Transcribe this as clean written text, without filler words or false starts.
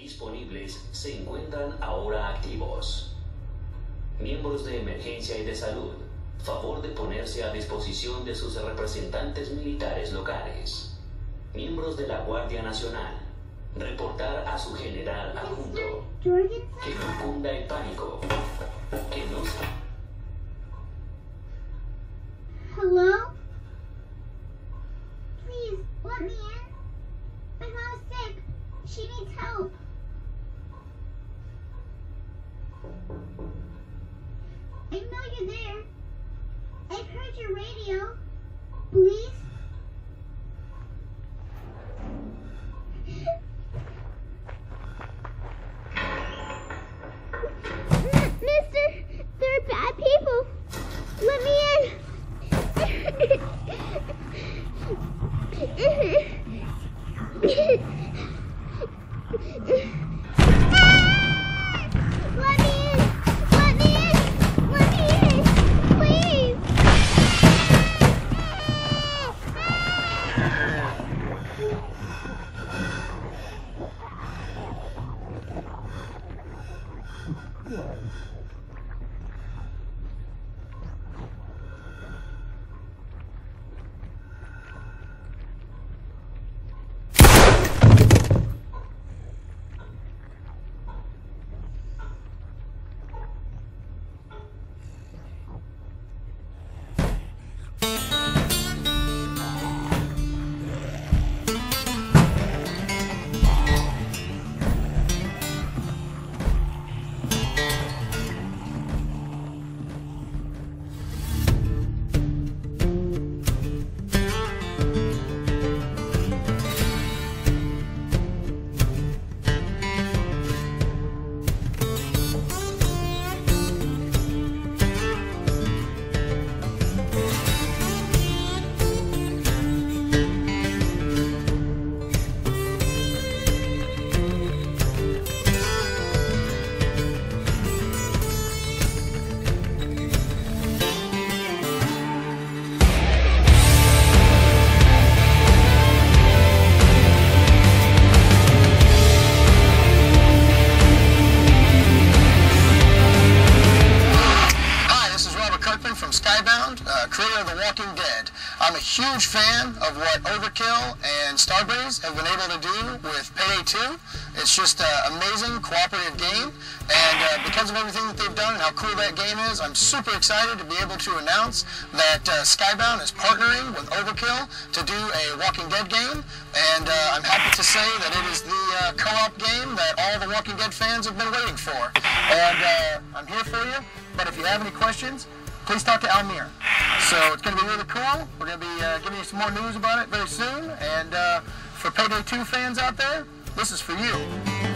disponibles se encuentran ahora activos. Miembros de emergencia y de salud, favor de ponerse a disposición de sus representantes militares locales. Miembros de la Guardia Nacional, reportar a su general adjunto. Que no cunda el pánico. Que no se... Hello? Please, let me in. My mom's sick. She needs help. I know you're there. I've heard your radio. Please? Mister, there are bad people. Let me in. Let me in. Let me in. Let me in. Please. Creator of The Walking Dead. I'm a huge fan of what Overkill and Starbreeze have been able to do with Payday 2. It's just an amazing cooperative game, and because of everything that they've done and how cool that game is, I'm super excited to be able to announce that Skybound is partnering with Overkill to do a Walking Dead game, and I'm happy to say that it is the co-op game that all the Walking Dead fans have been waiting for. And I'm here for you, but if you have any questions, please talk to Almir. So it's going to be really cool. We're going to be giving you some more news about it very soon. And for Payday 2 fans out there, this is for you.